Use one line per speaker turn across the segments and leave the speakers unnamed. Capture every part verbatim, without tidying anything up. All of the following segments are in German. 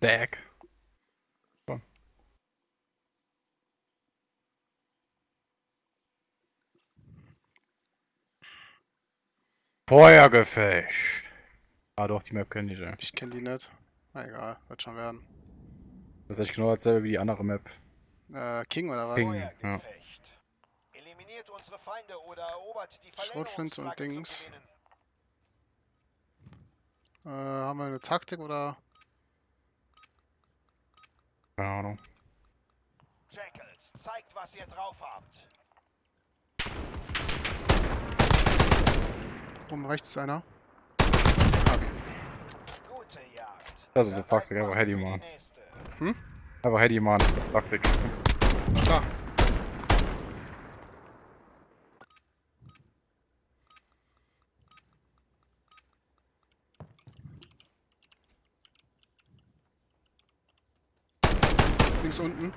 Deck. So. Feuergefecht. Ah doch, die Map kenne ich ja.
Ich kenne die nicht. Na egal, wird schon werden.
Das ist echt genau dasselbe wie die andere Map.
Äh, King oder was?
King, ja.
Feuergefecht. Eliminiert unsere Feinde oder erobert die
Schrotflinte und
Verlängerungsflagge zu
Dings.
gewinnen.
Äh, haben wir eine Taktik oder?
Keine Ahnung.
Jackals, zeigt, was ihr drauf habt.
Oben rechts ist einer.
Gute Jagd.
Das ist eine
Bereit
Taktik, einfach
machen
Heady
für die
machen.
nächste.
Hm?
Einfach Heady machen, das ist Taktik.
Klar. Links unten.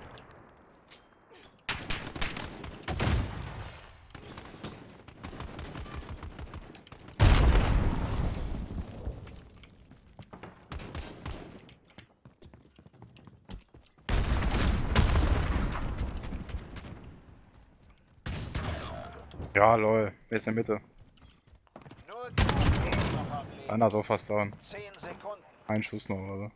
Ja, lol. Wer ist in der Mitte?
Nur du bist noch am Leben.
Einer ist auch fast down.
Zehn Sekunden.
Ein Schuss noch oder so.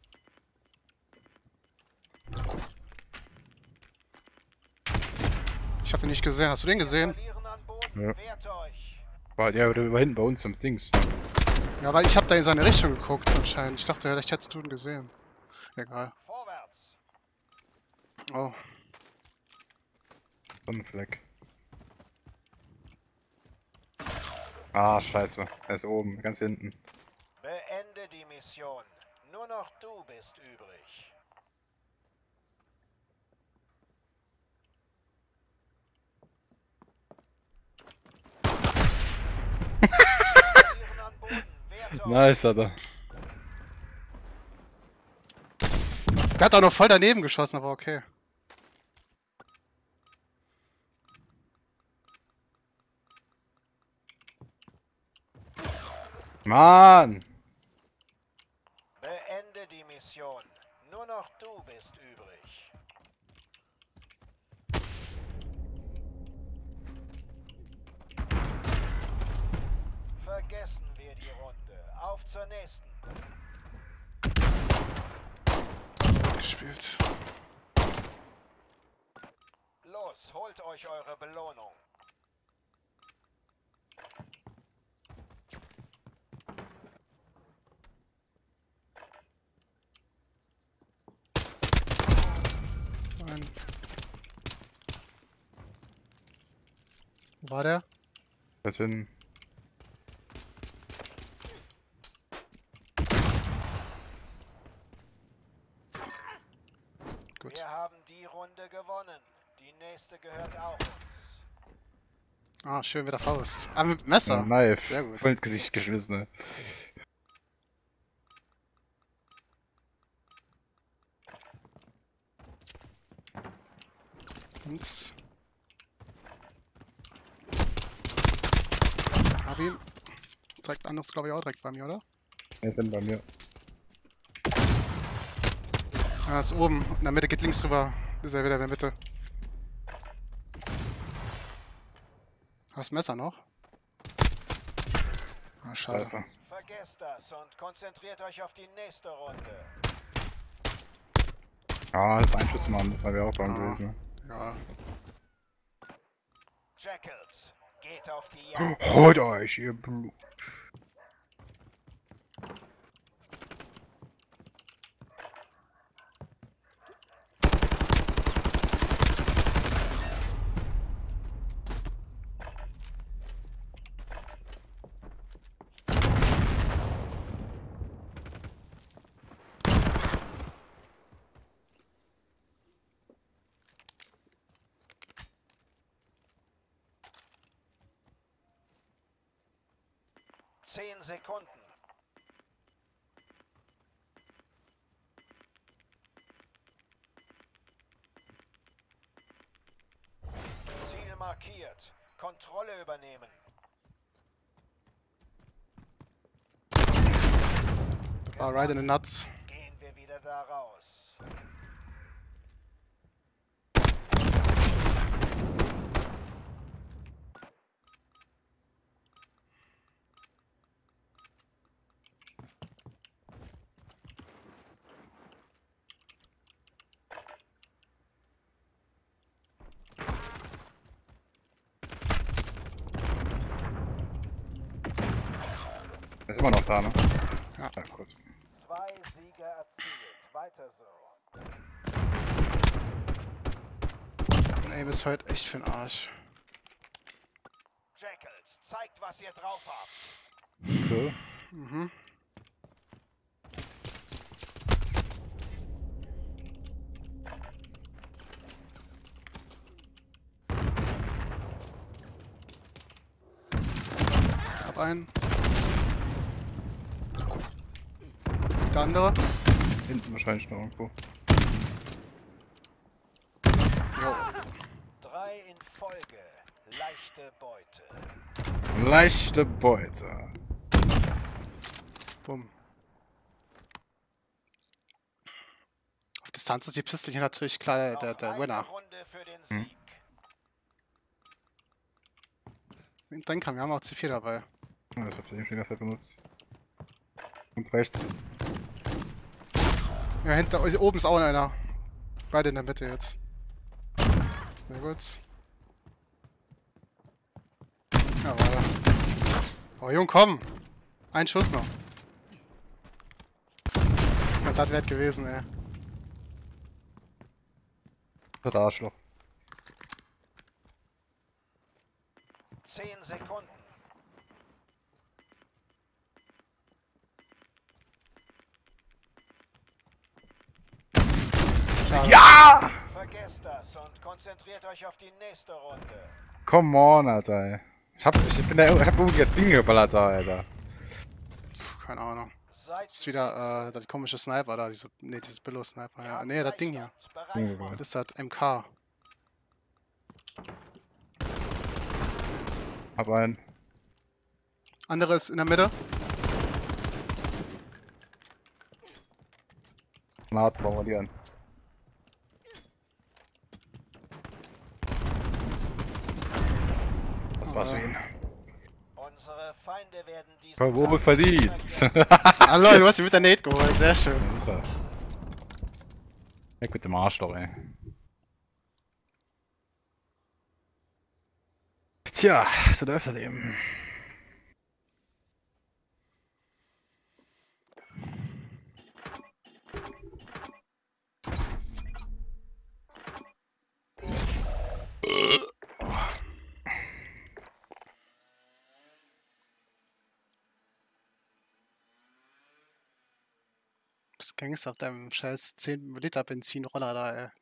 Ich hab den nicht gesehen. Hast du den gesehen?
Verlieren an Boden.
Ja.
Wehrt euch.
War der war hinten bei uns zum Dings.
Ja, weil ich hab da in seine Richtung geguckt anscheinend. Ich dachte, vielleicht hättest du ihn gesehen. Egal.
Vorwärts.
Oh.
Sonnenfleck. Ah, scheiße. Er ist oben, ganz hinten.
Beende die Mission. Nur noch du bist übrig. Verlieren an Boden. Wehrt euch.
Nice, hat er.
Der hat da noch voll daneben geschossen, aber okay.
Mann!
Beende die Mission. Nur noch du bist übrig. Vergessen wir die Runde. Auf zur nächsten.
Gespielt.
Los, holt euch eure Belohnung.
Nein. Wo war der?
Der ist hinten.
Gut.
Wir haben die Runde gewonnen. Die nächste gehört auch uns.
Ah, schön mit der Faust. Ah, mit dem Messer.
Ja, Knife.
Sehr gut.
Voll ins Gesicht geschmissen, ne?
Links. Hab ihn. Direkt anderes, glaube ich, auch direkt bei mir, oder?
Er ist hinten bei mir.
Ah, ist oben. In der Mitte geht links rüber. Ist er wieder in der Mitte. Hast du Messer noch? Ah, schade.
Scheiße.
Vergesst das und konzentriert euch auf die nächste Runde.
Ah, das Einschuss machen, das haben wir auch beim
Ah.
gewesen. Ne?
Ja.
Jackals, geht auf die Jagd.
Holt euch, ihr Blut.
Zehn Sekunden. Ziel markiert. Kontrolle übernehmen.
War right in the nuts.
Gehen wir wieder da raus.
Er ist immer noch da, ne?
Ja.
Ja, kurz.
Zwei Siege erzielt. Weiter so.
Mein Aim ist heute echt für den Arsch.
Jackals, zeigt, was ihr drauf habt.
So.
Mhm. Hab einen. Der andere.
Hinten wahrscheinlich noch irgendwo.
Jo.
Drei in Folge. Leichte Beute.
Leichte Beute.
Bumm. Auf Distanz ist die Pistole hier natürlich klar der, der, der
Noch
Winner.
eine Runde für den Sieg.
Dann kann wir haben auch C vier dabei.
Ja, ich hab den schon die ganze Zeit benutzt. Und rechts.
Ja, hinter oben ist auch einer. Beide in der Mitte jetzt. Sehr gut. Ja, weiter. Oh, Jung, komm! Ein Schuss noch. Ja, das wert gewesen, ey.
Das Arschloch.
Zehn Sekunden.
Schade.
Ja!
Vergesst das und konzentriert euch auf die nächste Runde.
Come on, Alter. Ich hab, ich bin der, ich hab irgendwie das Ding geballert da, Alter.
Puh, keine Ahnung.
Seid
Das ist wieder äh, das komische Sniper da, diese. Ne, dieses Billo-Sniper, ja. Ne, das Ding hier.
Ding
Bereit
Das ist das M K.
Hab einen.
Andere ist in der Mitte.
Granaten bombardieren. Das war's für ihn.
Unsere Feinde werden diesen
Voll wohl
Tag
verdient.
nicht vergessen.
Ah, lol, du hast ihn mit der Nate geholt, sehr schön.
Super. Weg mit dem Arsch doch, ey. Tja, so läuft das eben.
Du bist Gangster auf deinem scheiß zehn Liter Benzinroller da, ey.